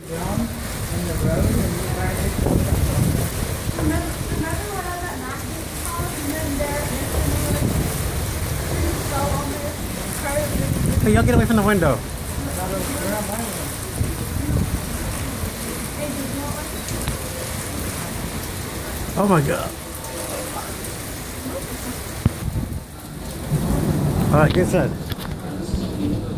Down in the road and you ride it. Remember when I got knocked in the car and then there and fell on this? Hey, y'all get away from the window. Oh my god. Alright, get set.